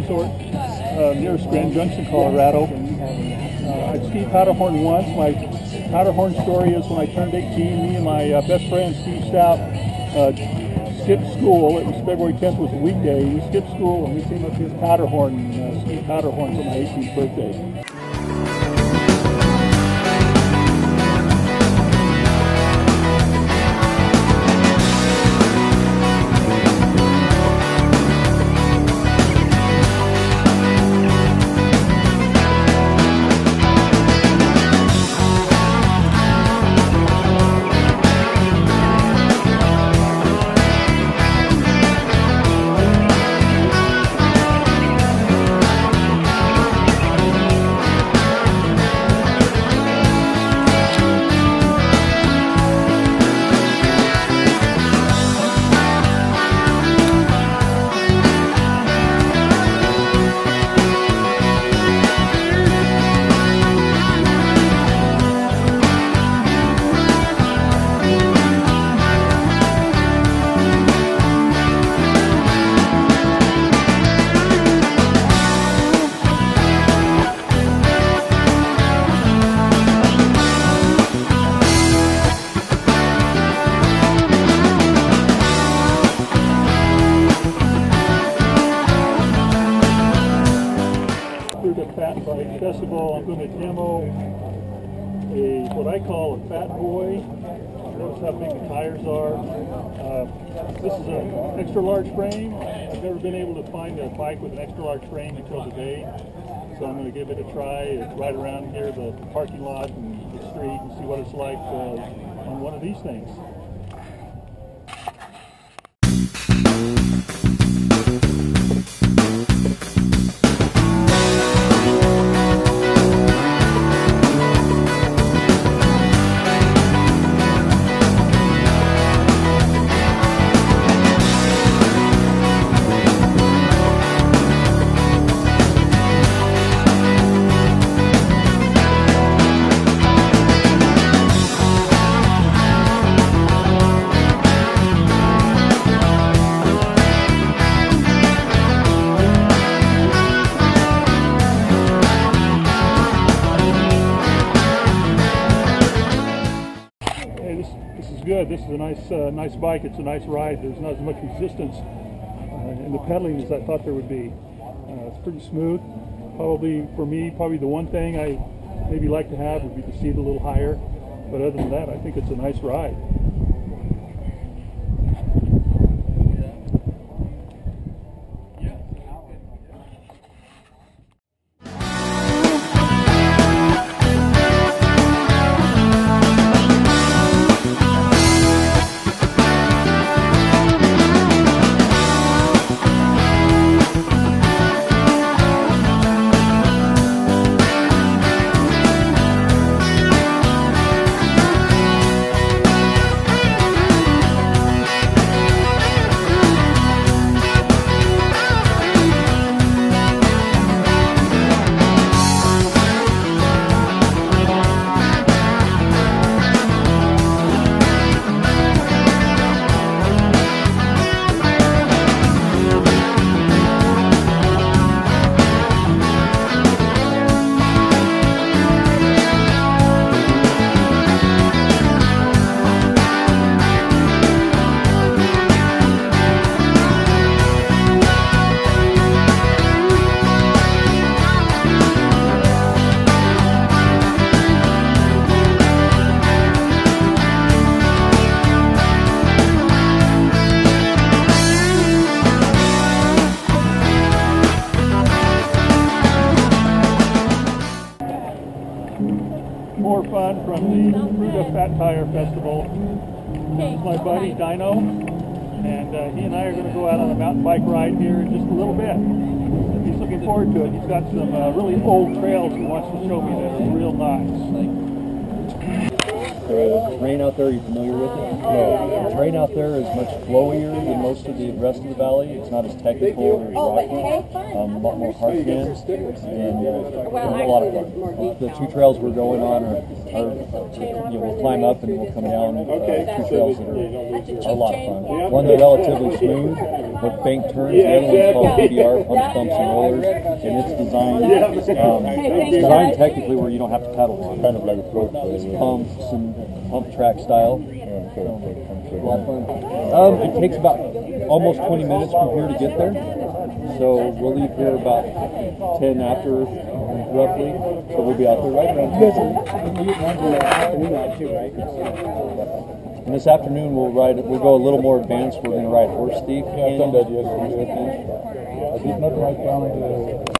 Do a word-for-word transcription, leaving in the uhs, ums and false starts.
resort uh, nearest Grand Junction, Colorado. Uh, I've skied Powderhorn once. My Powderhorn story is when I turned eighteen, me and my uh, best friend, Steve Stout, uh, skipped school. It was February tenth, was a weekday. We skipped school and we came up here to Powderhorn and uh, skied Powderhorn for my eighteenth birthday. Fruita Fat Tire Festival. I'm going to demo a what I call a fat boy. Notice how big the tires are. Uh, this is an extra large frame. I've never been able to find a bike with an extra large frame until today, so I'm going to give it a try. It's right around here, the parking lot and the street, and see what it's like uh, on one of these things. This is good. This is a nice, uh, nice bike. It's a nice ride. There's not as much resistance uh, in the pedaling as I thought there would be. Uh, it's pretty smooth. Probably for me, probably the one thing I maybe like to have would be the seat a little higher. But other than that, I think it's a nice ride. More fun from the Fruita Fat Tire Festival. This is my buddy Dino, and uh, he and I are going to go out on a mountain bike ride here in just a little bit. He's looking forward to it. He's got some uh, really old trails he wants to show me that are real nice. The terrain out there, are you familiar with it? No. The terrain out there is much flowier than most of the rest of the valley. It's not as technical or rocky. Um, a lot more harsh winds, and uh, a lot of fun. The two trails we're going on are, are you know, we'll climb up and we'll come down. Uh, two trails that are, are a lot of fun. One that's relatively smooth, with bank turns. The other one's called P D R, pumps, bumps, and rollers, and it's designed um, it's designed technically where you don't have to pedal. Kind of like a float. Pumps and pump track style. Okay, okay, okay. A lot of fun. Um, it takes about almost twenty minutes from here to get there. So we'll leave here about ten after, roughly. So we'll be out there right around ten. And this afternoon we'll ride. We'll go a little more advanced. We're going to ride horse thief. Yeah, I've done that yesterday. I did not write down the